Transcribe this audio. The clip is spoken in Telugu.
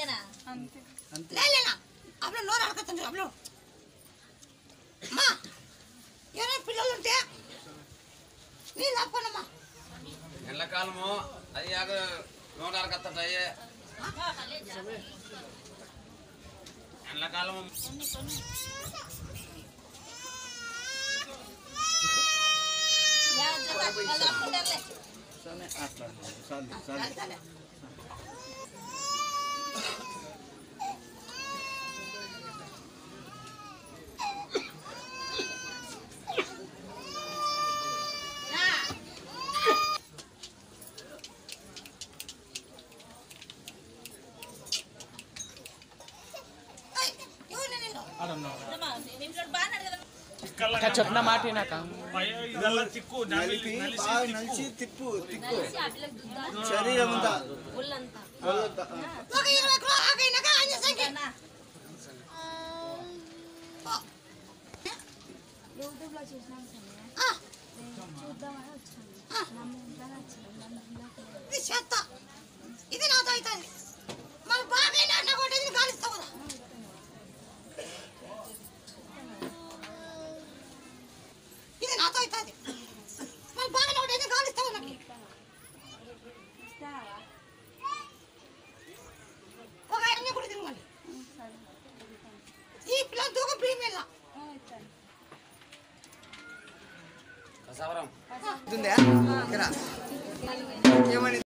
అంతేనా అంతే లేలేనా అప్పుడు నోరు అడగతుంది అప్పుడు అమ్మా ఎవరైనా పిల్లలు ఉంటే నీళ్ళు ఆపుకోనమ్మా ఎండాకాలము అది నోట అరకత్తయ్యే ఎండాకాలము అట్లా చాలు చెప్పిన మాట నలిచి తిప్పు తిప్పు శరీరం ఉందా యూట్యూబ్లో చూసినాం చూద్దామని వచ్చాను ఇది నాతో అవుతుంది మరి బాగా అన్న కొట్టేది కాలుస్తావు కదా ఇది నాతో అవుతుంది మరి బాగా కొట్టేది కాలుస్తావు నాకు ఒక ఆయన కూడా తిరగండి ఈ పిల్లలు దూకు ప్రీమియర్ కసవరం ఏమని